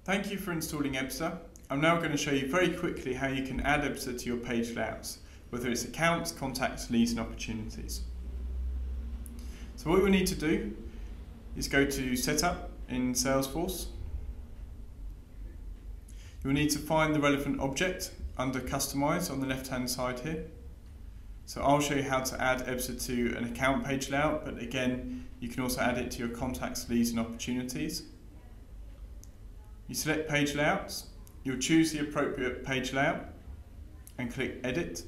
Thank you for installing Ebsta. I'm now going to show you very quickly how you can add Ebsta to your page layouts, whether it's accounts, contacts, leads and opportunities. So what we need to do is go to Setup in Salesforce. You'll need to find the relevant object under Customize on the left hand side here. So I'll show you how to add Ebsta to an account page layout, but again you can also add it to your contacts, leads and opportunities. You select page layouts, you'll choose the appropriate page layout and click edit.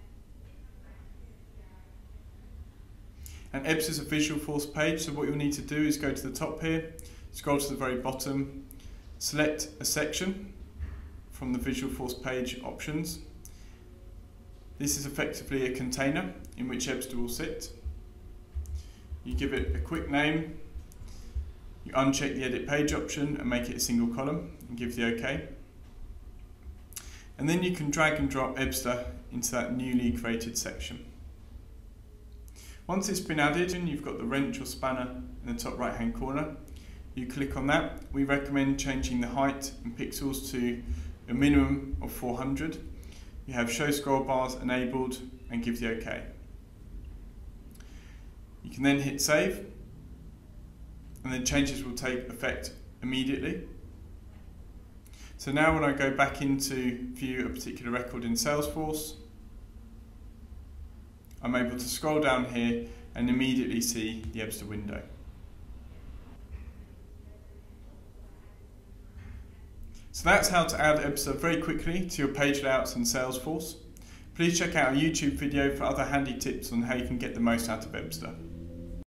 And Ebsta is a Visualforce page, so what you'll need to do is go to the top here, scroll to the very bottom, select a section from the Visualforce page options. This is effectively a container in which Ebsta will sit. You give it a quick name. You uncheck the edit page option and make it a single column and give the OK. And then you can drag and drop Ebsta into that newly created section. Once it's been added and you've got the wrench or spanner in the top right hand corner, you click on that. We recommend changing the height and pixels to a minimum of 400. You have show scroll bars enabled and give the OK. You can then hit save, and then changes will take effect immediately. So now when I go back into view a particular record in Salesforce, I'm able to scroll down here and immediately see the Ebsta window. So that's how to add Ebsta very quickly to your page layouts in Salesforce. Please check out our YouTube video for other handy tips on how you can get the most out of Ebsta.